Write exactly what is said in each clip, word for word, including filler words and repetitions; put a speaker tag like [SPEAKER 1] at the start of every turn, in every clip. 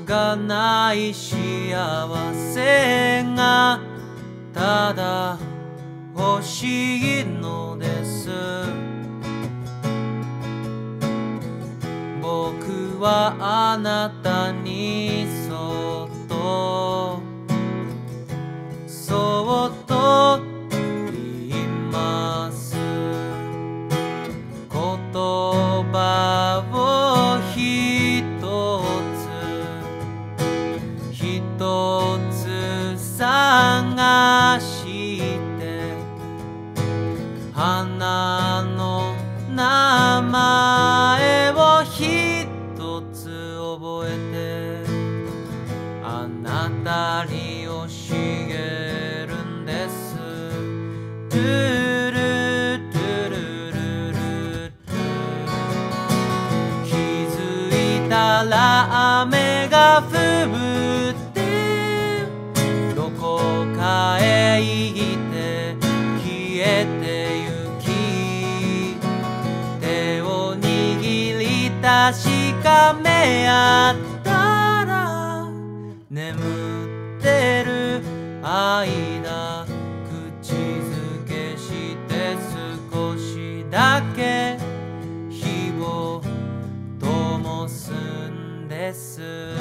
[SPEAKER 1] がない幸せがただ欲しいのです。僕はあなたにそっとそっと言います。言葉をひとつひとつ探して花の名前をひとつ覚えてあなたに教えるんです。トゥルトゥルルルトゥ気づいたら雨が降ってどこかへ行って消えてゆき手を握り確かめ合ったら眠ってる間口づけして少しだけ火を灯すんです。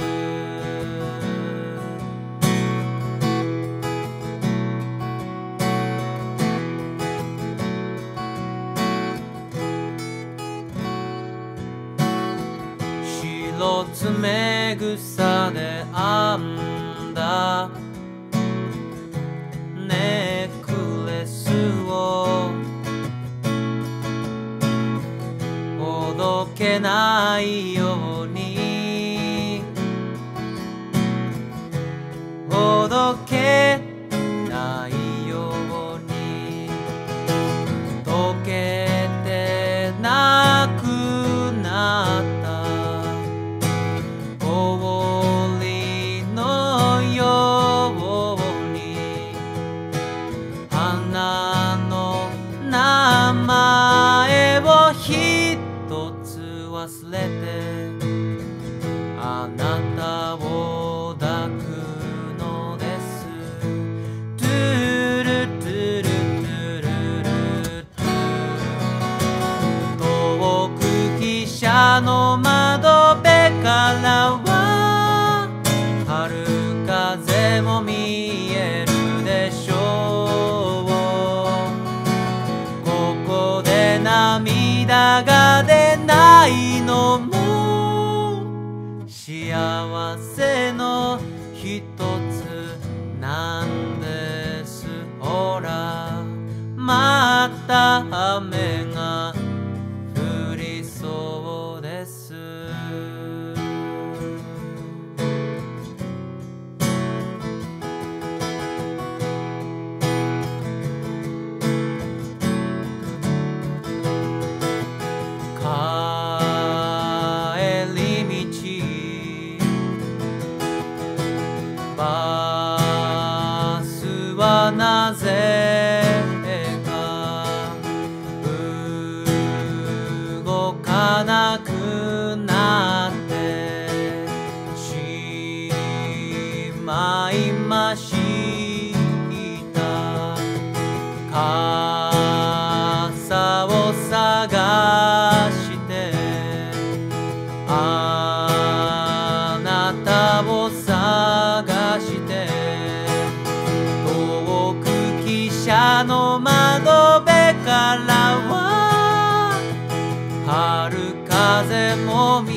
[SPEAKER 1] 白爪草で編んだネックレスをほどけないようにほどけないように溶けてなくなった氷のように花の名前をひとつ忘れてあなたを抱くのです。トゥルトゥルトゥルルトゥ遠く汽車の窓辺からは春風も見えるでしょう。ここで涙が出ないのも幸せのひとつなんです。ほらまた雨が降りそうです。帰り道バスはなぜか動かなくなってしまいました。傘を探してあなたを探して遠く汽車の窓辺からは春風も見